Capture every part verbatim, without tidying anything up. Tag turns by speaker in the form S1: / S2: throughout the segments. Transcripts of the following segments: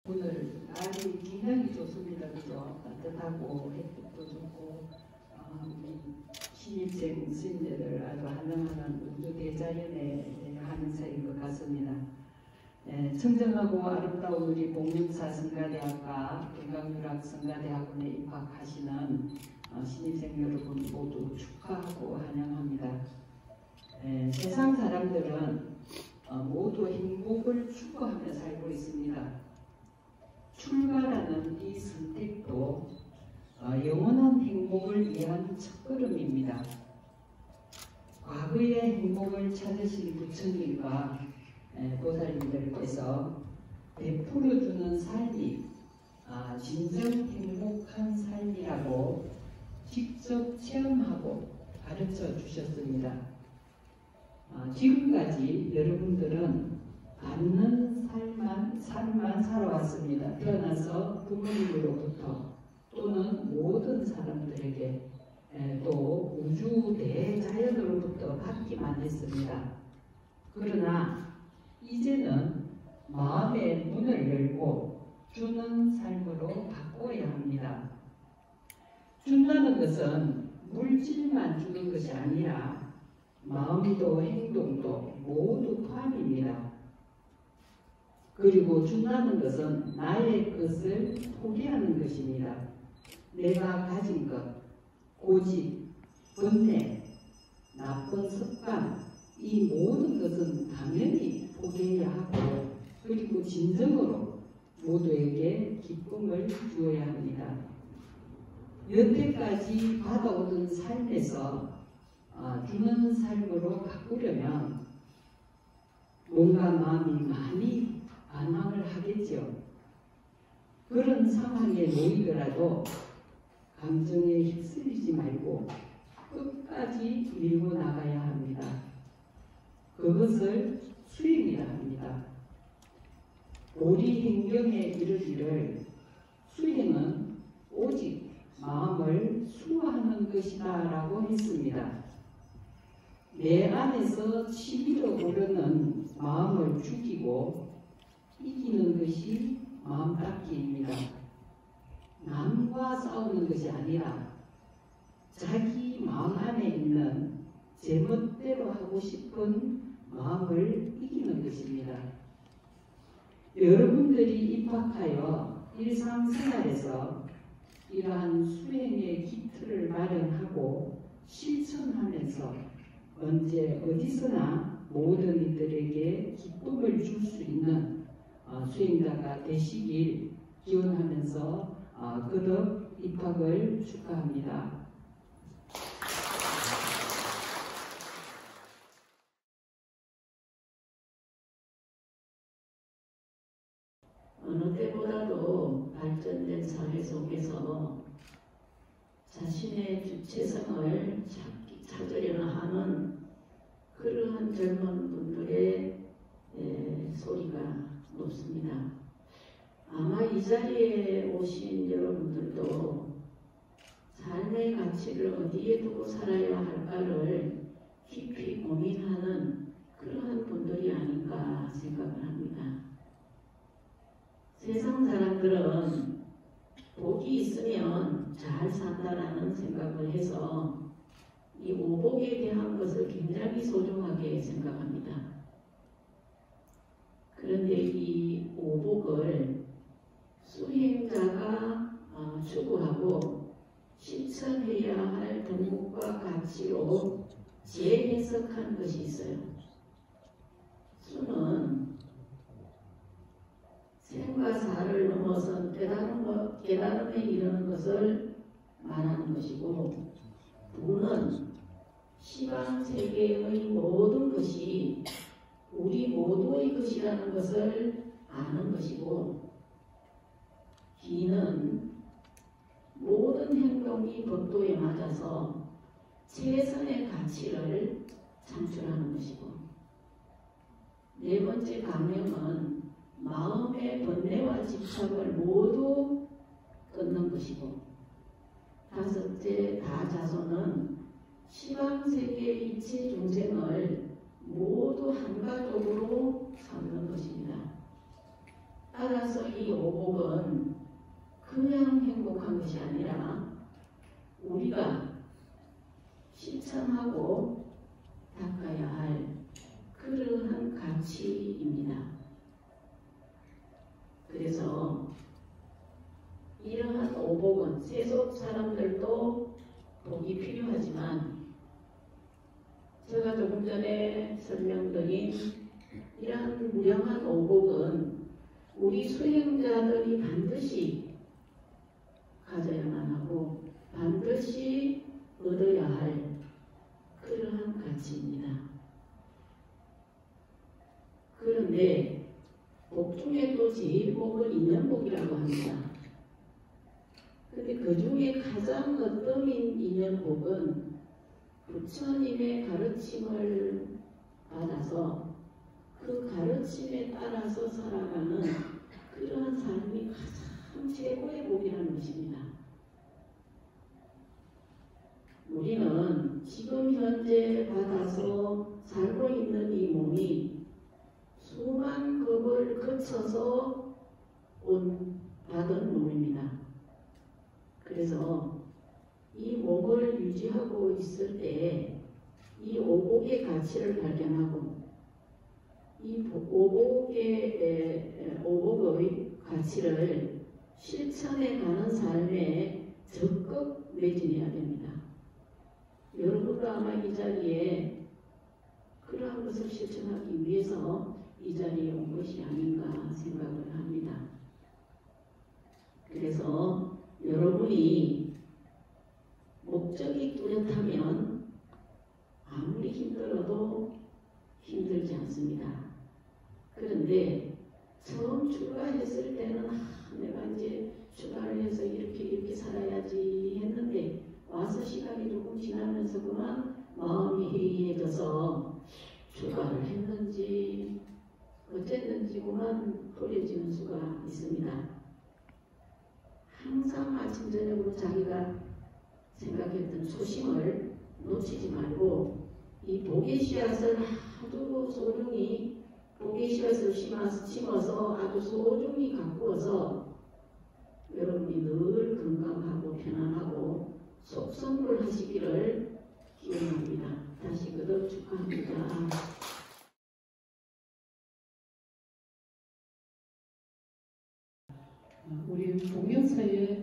S1: 오늘 날이 굉장히 좋습니다. 그죠? 따뜻하고 햇빛도 좋고 어, 우리 신입생 스님들을 아주 환영하는 우주 대자연의 하늘사인 것 같습니다. 예, 청정하고 아름다운 우리 복명사 성가대학과 경강유락성가대학원에 입학하시는 어, 신입생 여러분 모두 축하하고 환영합니다. 예, 세상 사람들은 어, 모두 행복을 추구하며 살고 있습니다. 출가라는 이 선택도 어, 영원한 행복을 위한 첫걸음입니다. 과거의 행복을 찾으신 부처님과 에, 보살님들께서 베풀어주는 삶이 아, 진정 행복한 삶이라고 직접 체험하고 가르쳐 주셨습니다. 아, 지금까지 여러분들은 받는 삶만, 삶만 살아왔습니다. 태어나서 부모님으로부터 또는 모든 사람들에게 에, 또 우주 대자연으로부터 받기만 했습니다. 그러나 이제는 마음의 문을 열고 주는 삶으로 바꿔야 합니다. 준다는 것은 물질만 주는 것이 아니라 마음도 행동도 모두 포함입니다. 그리고 준다는 것은 나의 것을 포기하는 것입니다. 내가 가진 것, 고집, 번뇌, 나쁜 습관, 이 모든 것은 당연히 포기해야 하고 그리고 진정으로 모두에게 기쁨을 주어야 합니다. 여태까지 받아오던 삶에서 어, 주는 삶으로 바꾸려면 뭔가 마음이 많이 반항을 하겠죠. 그런 상황에 놓이더라도 감정에 휩쓸리지 말고 끝까지 밀고 나가야 합니다. 그것을 수행이라 합니다. 오리행경에 이르기를 수행은 오직 마음을 수하는 것이다 라고 했습니다. 내 안에서 치밀어 오르는 마음을 죽이고 이기는 것이 마음 닦기입니다. 남과 싸우는 것이 아니라 자기 마음 안에 있는 제멋대로 하고 싶은 마음을 이기는 것입니다. 여러분들이 입학하여 일상생활에서 이러한 수행의 기틀을 마련하고 실천하면서 언제 어디서나 모든 이들에게 기쁨을 줄 수 있는 어, 수행자가 되시길 기원하면서 어, 거듭 입학을 축하합니다.
S2: 어느 때보다도 발전된 사회 속에서 자신의 주체성을 찾기, 찾으려는 하는 그러한 젊은 분들의 에, 소리가 높습니다. 아마 이 자리에 오신 여러분들도 삶의 가치를 어디에 두고 살아야 할까를 깊이 고민하는 그러한 분들이 아닌가 생각을 합니다. 세상 사람들은 복이 있으면 잘 산다라는 생각을 해서 이 오복에 대한 것을 굉장히 소중하게 생각합니다. 그런데 이 오복을 수행자가 추구하고 실천해야 할 덕목과 가치로 재해석한 것이 있어요. 수는 생과 사를 넘어선 깨달은 것, 깨달음에 이르는 것을 말하는 것이고, 부는 시방 세계의 모든 것이 우리 모두의 것이라는 것을 아는 것이고, 기는 모든 행동이 법도에 맞아서 최선의 가치를 창출하는 것이고, 네 번째 강령은 마음의 번뇌와 집착을 모두 끊는 것이고, 다섯째 다자손은 시방세계의 이체 중생을 모두 한가족으로 삼는 것입니다. 따라서 이 오복은 그냥 행복한 것이 아니라 우리가 실천하고 닦아야 할 그러한 가치입니다. 그래서 이러한 오복은 세속 사람들도 복이 필요하지만 제가 조금 전에 설명드린 이러한 무량한 오복은 우리 수행자들이 반드시 가져야만 하고 반드시 얻어야 할 그러한 가치입니다. 그런데 복 중에 또 제일 복은 인연복이라고 합니다. 근데 그 중에 가장 어떠인 인연복은 부처님의 가르침을 받아서 그 가르침에 따라서 살아가는 그러한 삶이 가장 최고의 복이라는 것입니다. 우리는 지금 현재 받아서 살고 있는 이 몸이 수만 겁을 거쳐서 온 받은 몸입니다. 그래서 이 몸을 유지하고 있을 때 이 오복의 가치를 발견하고 이 오복의, 오복의 가치를 실천해 가는 삶에 적극 매진해야 됩니다. 여러분도 아마 이 자리에 그러한 것을 실천하기 위해서 이 자리에 온 것이 아닌가 생각을 합니다. 그래서 여러분이 목적이 뚜렷하면 아무리 힘들어도 힘들지 않습니다. 그런데 처음 출가했을 때는 아, 내가 이제 출가를 해서 이렇게 이렇게 살아야지 했는데 와서 시간이 조금 지나면서 그만 마음이 해이해져서 출가를 했는지 어쨌는지 그만 버려지는 수가 있습니다. 항상 아침 저녁으로 자기가 생각했던 초심을 놓치지 말고 이 복의 씨앗을 아주 소중히 복의 씨앗을 심어서 아주 소중히 가꾸어서 여러분이 늘 건강하고 편안하고 속성불하시기를 기원합니다. 다시 거듭 축하합니다.
S3: 우리 봉영사에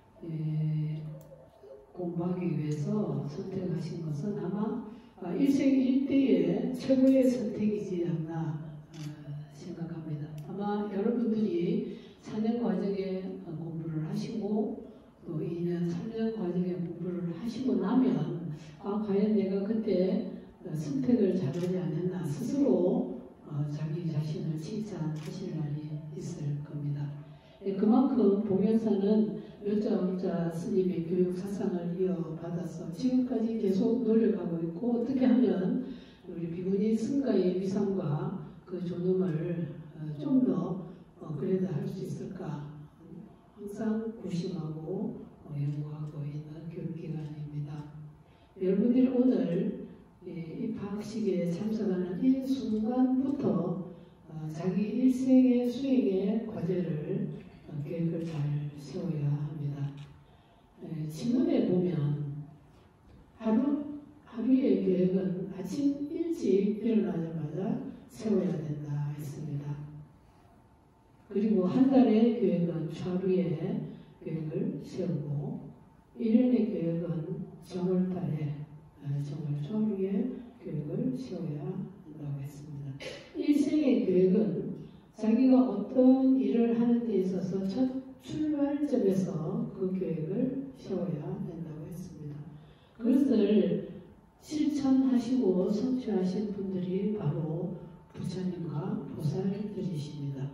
S3: 공부하기 위해서 선택하신 것은 아마 일생일대의 최고의 선택이지 않나 생각합니다. 아마 여러분들이 사 년 과정에 공부를 하시고 또 이 년, 삼 년 과정에 공부를 하시고 나면 아 과연 내가 그때 선택을 잘하지 않았나 스스로 자기 자신을 칭찬하실 날이 있을 겁니다. 그만큼 봉현사는 여자업자 스님의 교육 사상을 이어받아서 지금까지 계속 노력하고 있고 어떻게 하면 우리 비구니 승가의 위상과 그 존엄을 좀 더 그래도 할 수 있을까 항상 고심하고 연구하고 있는 교육기관입니다. 여러분들이 오늘 입학식에 참석하는 이 순간부터 자기 일생의 수행의 과제를 계획을 잘 세워야 합니다. 신문에 보면 하루, 하루의 계획은 아침 일찍 일어나자마자 세워야 된다 했습니다. 그리고 한 달의 계획은 하루에 계획을 세우고 일 년의 계획은 정월달에 정월 초하루에 계획을 세워야 한다고 했습니다. 일생의 계획은 자기가 어떤 일을 하는 데 있어서 첫 출발점에서 그 계획을 세워야 된다고 했습니다. 그것을 실천하시고 성취하신 분들이 바로 부처님과 보살들이십니다.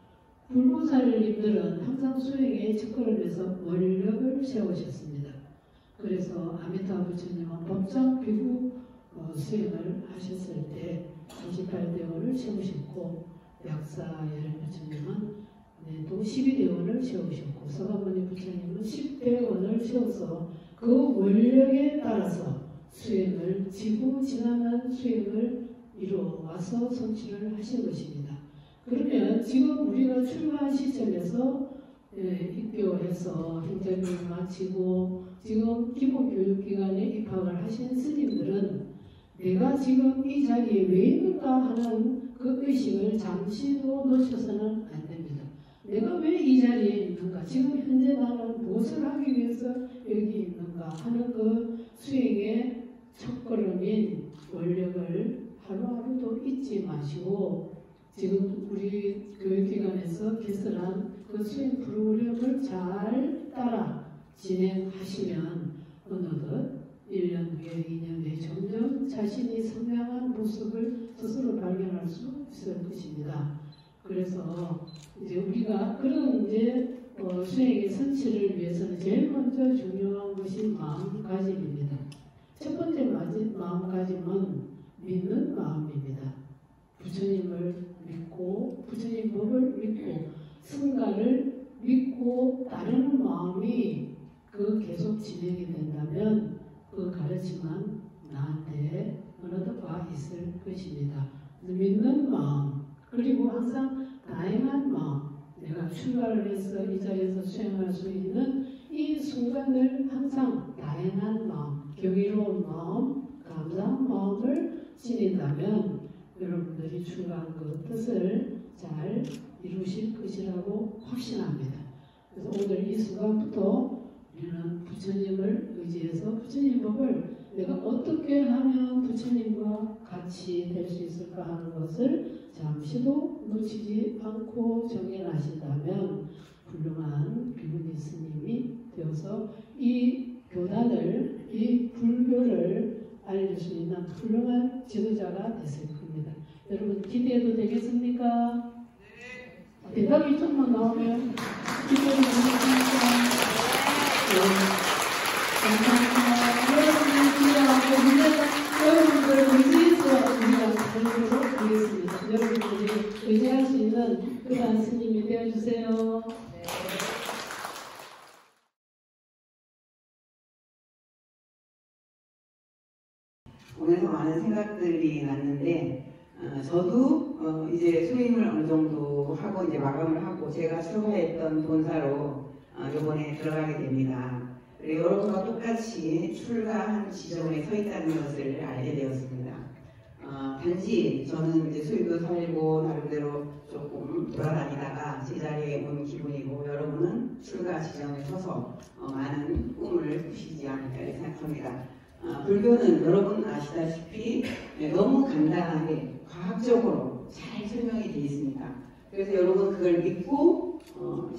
S3: 불보살님들은 항상 수행에 첫걸음에서 원력을 세우셨습니다. 그래서 아미타 부처님은 법정 비구 수행을 하셨을 때 삼십팔 대원을 세우셨고 약사 예를 부처님은 네, 또 십이 대원을 세우셨고 서가모니 부처님은 십 대원을 세워서 그 원력에 따라서 수행을 지구지난한 수행을 이루어와서 성취를 하신 것입니다. 그러면 지금 우리가 출가하신 시점에서 예, 입교해서 행정교육 마치고 지금 기본교육기관에 입학을 하신 스님들은 내가 지금 이 자리에 왜 있는가 하는 그 의식을 잠시도 놓쳐서는 안 됩니다. 내가 왜 이 자리에 있는가? 지금 현재 나는 무엇을 하기 위해서 여기 있는가 하는 그 수행의 첫걸음인 원력을 하루하루도 잊지 마시고 지금 우리 교육기관에서 개설한 그 수행 프로그램을 잘 따라 진행하시면 어느덧 일 년 후에 이 년 후에 점점 자신이 선명한 모습을 스스로 발견할 수 있을 것입니다. 그래서 이제 우리가 그런 이제 어, 수행의 성취를 위해서는 제일 먼저 중요한 것이 마음가짐입니다. 첫 번째 마음가짐은 믿는 마음입니다. 부처님을 믿고 부처님 법을 믿고 성가를 믿고 따르는 마음이 그 계속 진행이 된다면 그 가르침은 나한테 어느덧 와 있을 것입니다. 믿는 마음 그리고 항상 다행한 마음 내가 출가를 해서 이 자리에서 수행할 수 있는 이 순간을 항상 다행한 마음 경이로운 마음 감사한 마음을 지닌다면 여러분들이 출가한 그 뜻을 잘 이루실 것이라고 확신합니다. 그래서 오늘 이 순간부터 우리는 부처님을 의지해서 부처님 법을 내가 어떻게 하면 부처님과 같이 될 수 있을까 하는 것을 잠시도 놓치지 않고 정해나신다면 훌륭한 비구니 스님이 되어서 이 교단을, 이 불교를 알릴 수 있는 훌륭한 지도자가 됐을 겁니다. 여러분 기대해도 되겠습니까? 네. 대답이 좀만 나오면 기대해도 되겠습니까? 네. 감사합니다. 여러분들 기대하고 여러분들 의지해서 우리가 살도록 하겠습니다. 여러분들이 의지할 수 있는 그러한 스님이 되어주세요. 네.
S4: 오면서 많은 생각들이 났는데 어, 저도 어, 이제 수임을 어느 정도 하고 이제 마감을 하고 제가 출가했던 본사로 어, 이번에 들어가게 됩니다. 그리고 여러분과 똑같이 출가한 지점에 서 있다는 것을 알게 되었습니다. 어, 단지 저는 이제 수임도 살고 나름대로 조금 돌아다니다가 제자리에 온 기분이고 여러분은 출가 지점에 서서 어, 많은 꿈을 꾸시지 않을까 이렇게 생각합니다. 어, 불교는 여러분 아시다시피 네, 너무 간단하게 과학적으로 잘 설명이 되어 있습니다. 그래서 여러분 그걸 믿고 어,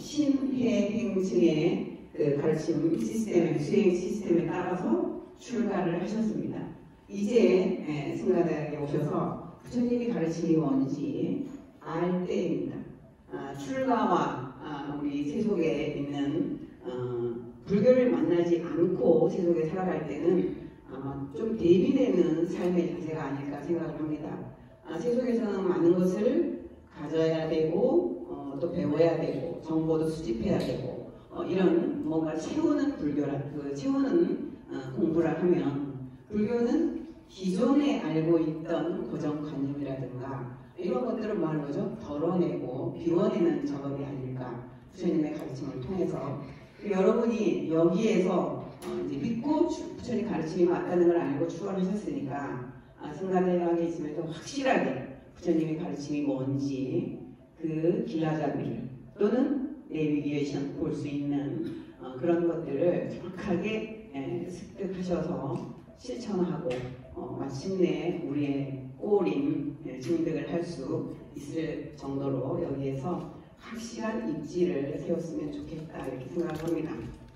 S4: 신해행증의 그 가르침 시스템, 수행 시스템에 따라서 출가를 하셨습니다. 이제 예, 승가대학에 오셔서 부처님이 가르침이 뭔지 알 때입니다. 아, 출가와 아, 우리 세속에 있는 어, 불교를 만나지 않고 세속에 살아갈 때는 아마 좀 대비되는 삶의 자세가 아닐까 생각을 합니다. 아, 세속에서는 많은 것을 가져야 되고 어, 또 배워야 되고 정보도 수집해야 되고 어, 이런 뭔가 채우는 불교라 그 채우는 어, 공부를 하면 불교는 기존에 알고 있던 고정관념이라든가 이런 것들을 뭐 하는 거죠? 덜어내고 비워내는 작업이 아닐까 부처님의 가르침을 통해서 여러분이 여기에서 어, 이제 믿고 부처님 가르침이 맞다는 걸 알고 출가를 하셨으니까 아, 승가대학에 있으면서 확실하게 부처님의 가르침이 뭔지 그 길라잡이를 또는 내비게이션 볼 수 있는 어, 그런 것들을 정확하게 에, 습득하셔서 실천하고 어, 마침내 우리의 꼬린 증득을 할 수 있을 정도로 여기에서 확실한 입지를 세웠으면 좋겠다 이렇게 생각합니다.